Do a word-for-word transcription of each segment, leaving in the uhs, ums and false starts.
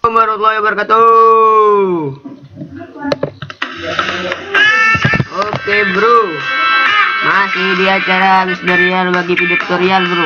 Warahmatullahi wabarakatuh. Oke bro, masih di acara tutorial bagi video tutorial bro.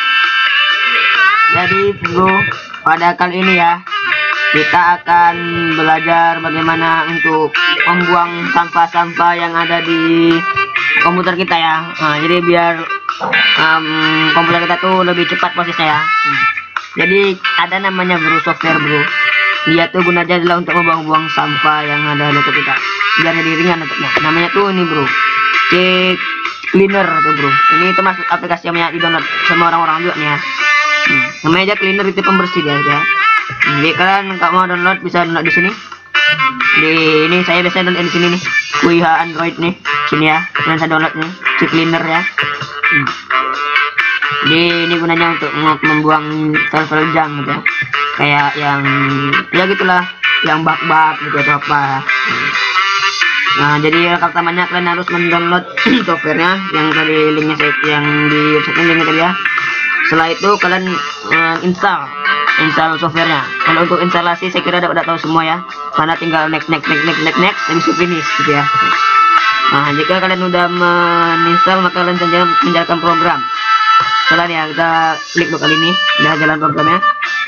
Jadi bro, pada kali ini ya kita akan belajar bagaimana untuk membuang sampah-sampah yang ada di komputer kita ya. Nah, jadi biar um, komputer kita tuh lebih cepat prosesnya ya. Jadi ada namanya bro software bro. Dia tuh gunanya adalah untuk membuang-buang sampah yang ada di laptop kita. Biar jadi ringan laptopnya. Namanya tuh ini bro, Cek Cleaner tuh bro. Ini termasuk aplikasi yang banyak di download sama orang-orang juga nih ya. Hmm. Namanya aja Cleaner, itu pembersih dia ya. Jadi kalian kalau mau download bisa download di sini. Di ini saya biasanya download di sini nih. W H Android nih. Sini ya. Kalian saya download nih. Cek Cleaner ya. Hmm. Jadi ini gunanya untuk membuang file-file junk gitu ya. Kayak yang ya gitulah, yang bug-bug gitu atau apa. Nah, jadi pertamanya kalian harus mendownload softwarenya yang tadi linknya saya yang di website linknya tadi ya. Setelah itu kalian uh, install install softwarenya. Kalau untuk instalasi saya kira udah tahu semua ya, karena tinggal next next next next next next dan bisa finish gitu ya. Nah, jika kalian udah menginstal maka kalian saja menjalankan program. Setelah ya kita klik dua kali ini udah jalan programnya.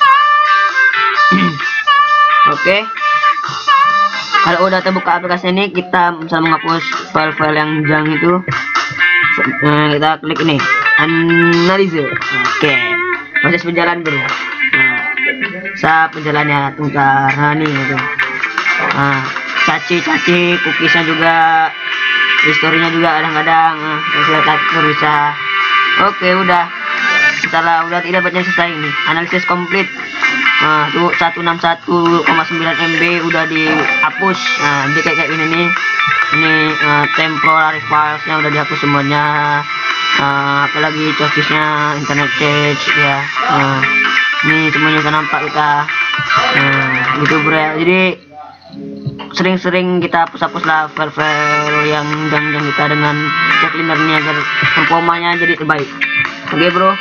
Oke, okay. Kalau udah terbuka aplikasi ini, kita bisa menghapus file-file yang junk itu. Nah, kita klik ini analisa. Oke, okay. Proses berjalan bro. Nah, saat berjalannya tungkar nah, nih gitu. Nah, caci-caci cookiesnya juga, historinya juga kadang-kadang nah, bisa. Oke, okay, udah. Setelah udah tidak banyak selesai ini, analisis komplit. Nah, tuh seratus enam puluh satu koma sembilan M B udah dihapus. Nah, jadi kayak, kayak ini nih. Ini uh, temporary filesnya udah dihapus semuanya. Uh, apalagi cookiesnya, internet cache ya. Nah, ini semuanya sudah nampak kita. Nah, gitu bro ya. Jadi sering-sering kita hapus-hapus lah file-file yang jang-jang kita dengan Cek Cleaner-nya agar performanya jadi terbaik. Oke bro.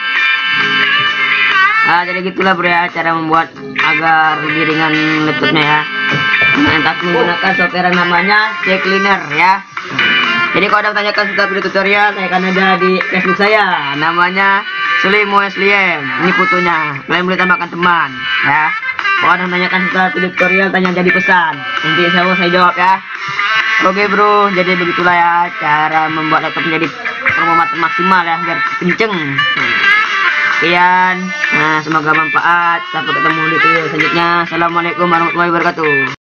Nah, jadi gitulah bro ya cara membuat agar lebih ringan laptopnya ya. Mantap menggunakan software yang namanya Cek Cleaner ya. Jadi kalau ada tanyakan seputar video tutorial, saya akan ada di Facebook saya, namanya Sulimo Esliem. Ini fotonya, kalian boleh tambahkan teman ya. Kalau ada tanyakan seputar video tutorial, tanya jadi pesan, nanti saya saya jawab ya. Oke bro, jadi begitulah ya cara membuat laptop menjadi performa maksimal ya, biar kenceng. Sekian, nah semoga bermanfaat. Sampai ketemu di video selanjutnya. Assalamualaikum warahmatullahi wabarakatuh.